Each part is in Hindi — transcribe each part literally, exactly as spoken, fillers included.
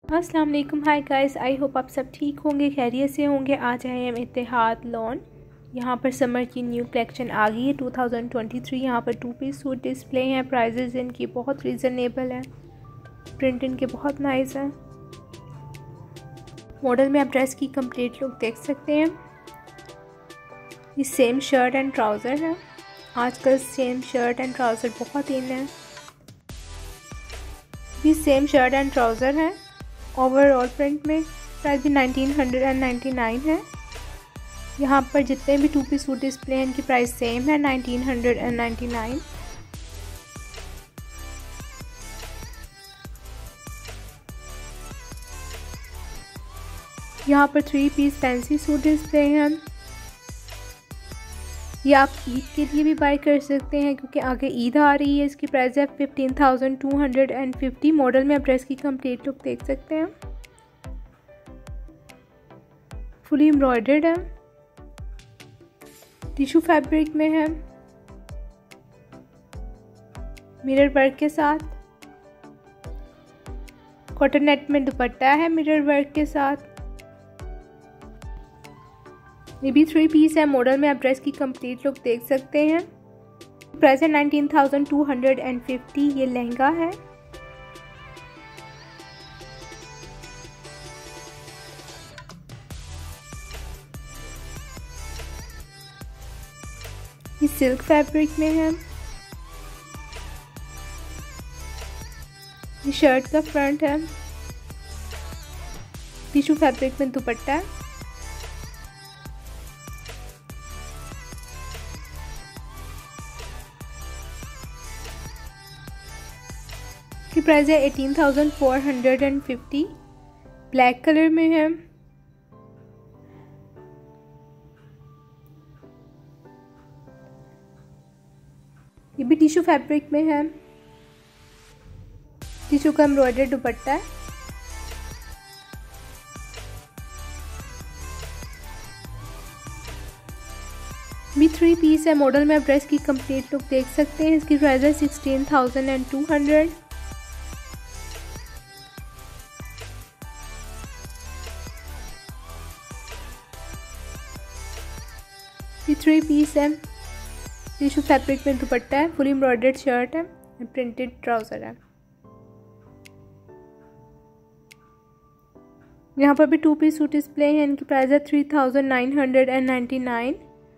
अस्सलाम वालेकुम। हाय गाइस, आई होप आप सब ठीक होंगे, खैरियत से होंगे। आज है हम इत्तेहाद लॉन। यहाँ पर समर की न्यू कलेक्शन आ गई है टू थाउजेंड ट्वेंटी थ्री। यहाँ पर टू पीस सूट डिस्प्ले हैं। प्राइजेस इनकी बहुत रीज़नेबल है। प्रिंट इनके बहुत नाइस है। मॉडल में आप ड्रेस की कंप्लीट लुक देख सकते हैं। ये सेम शर्ट एंड ट्राउज़र है। आजकल सेम शर्ट एंड ट्राउज़र बहुत इन है। ये सेम शर्ट एंड ट्राउज़र है। ओवरऑल प्रिंट में प्राइस भी नाइनटीन नाइन्टी नाइन है। यहाँ पर जितने भी टू पीस सूट डिस्प्ले हैं इनकी प्राइस सेम है, नाइनटीन नाइन्टी नाइन। यहाँ पर three piece fancy suit display हैं। ये आप ईद के लिए भी बाय कर सकते हैं क्योंकि आगे ईद आ रही है। इसकी प्राइस है fifteen thousand two hundred and fifty. Model में आप ड्रेस की कंप्लीट लुक देख सकते हैं। फुली एम्ब्रॉयडर्ड है, टिश्यू फैब्रिक में है, मिरर वर्क के साथ। कॉटन नेट में दुपट्टा है मिरर वर्क के साथ। ये भी थ्री पीस है। मॉडल में आप ड्रेस की कंप्लीट लुक देख सकते हैं। प्राइस है nineteen thousand two hundred and fifty. ये लहंगा है। ये सिल्क फैब्रिक में है। ये शर्ट का फ्रंट है। टिश्यू फैब्रिक में दुपट्टा है। की प्राइस है eighteen thousand four hundred and fifty. Black colour में है। ये भी टिश्यू फैब्रिक में है। टिश्यू का एम्ब्रॉयडर्ड दुपट्टा है। भी थ्री पीस है। मॉडल में आप ड्रेस की कंप्लीट लुक देख सकते हैं। इसकी प्राइस है sixteen thousand and two hundred. ये थ्री पीस है। टिश्यू फैब्रिक में दुपट्टा है। फुली एम्ब्रॉयडर्ड शर्ट है। प्रिंटेड ट्राउज़र है। यहाँ पर भी टू पीस सूट डिस्प्ले है। इनकी प्राइस है three thousand nine hundred and ninety nine.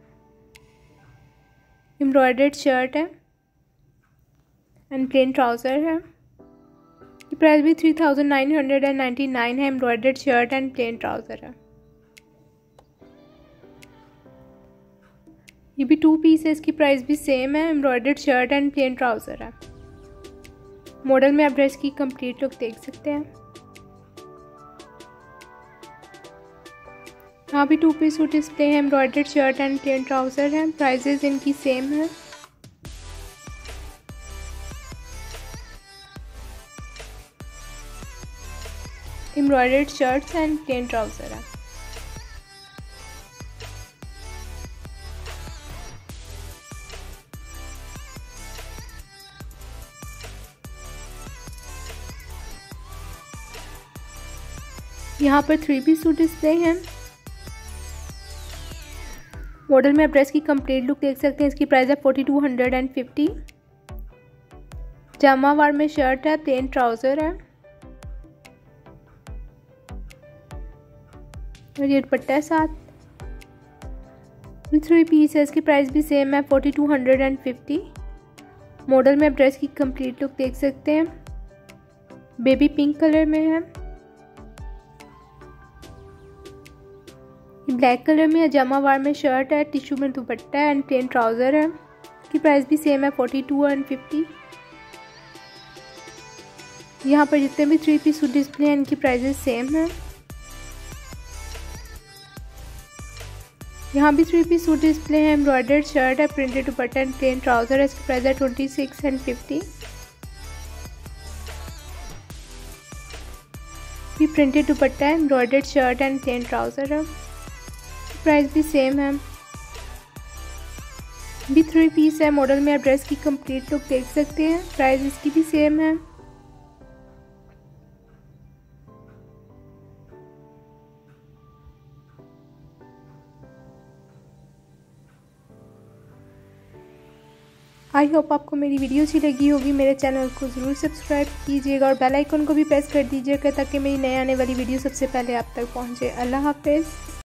Embroidered shirt है एंड प्लेन ट्राउज़र है। ये प्राइस भी three thousand nine hundred and ninety nine है। Embroidered shirt and plain trouser है। ये भी टू पीस है। इसकी प्राइस भी सेम है। Embroidered shirt and plain trouser है। मॉडल में आप ड्रेस की कंप्लीट लुक देख सकते हैं। यहाँ भी टू पीस सूट डिस्प्ले है। Embroidered shirt and plain trouser है। प्राइजेस इनकी सेम है। Embroidered shirts and plain trouser है। यहाँ पर थ्री पीस सूट डिस्प्ले हैं। मॉडल में आप ड्रेस की कंप्लीट लुक देख सकते हैं। इसकी प्राइस है forty two hundred and fifty. Jamawar में शर्ट है, प्लेन ट्राउज़र है और ये दुपट्टा है साथ। थ्री पीस है। इसकी प्राइस भी सेम है, forty two hundred and fifty. Model में आप ड्रेस की कंप्लीट लुक देख सकते हैं। बेबी पिंक कलर में है। ब्लैक कलर में है। जामावार में शर्ट है। टिश्यू में दुपट्टा है एंड प्लेन ट्राउज़र है। इसकी प्राइस भी सेम है, फोर्टी टू एंड फिफ्टी। यहाँ पर जितने भी थ्री पीस सूट डिस्प्ले हैं इनकी प्राइसेस सेम है। यहाँ भी थ्री पीस सूट डिस्प्ले है। एम्ब्रॉयडर्ड शर्ट है, printed dupatta and plain trouser है। इसकी प्राइस है ट्वेंटी सिक्स एंड फिफ्टी। भी प्रिंटेड दुपट्टा है, embroidered shirt and plain trouser है। प्राइस भी सेम है। भी थ्री पीस है। मॉडल में आप ड्रेस की कंप्लीट लुक देख सकते हैं। प्राइस इसकी भी सेम है। आई होप आपको मेरी वीडियो अच्छी लगी होगी। मेरे चैनल को ज़रूर सब्सक्राइब कीजिएगा और बेल आइकन को भी प्रेस कर दीजिएगा ताकि मेरी नई आने वाली वीडियो सबसे पहले आप तक पहुंचे। अल्लाह हाफिज़।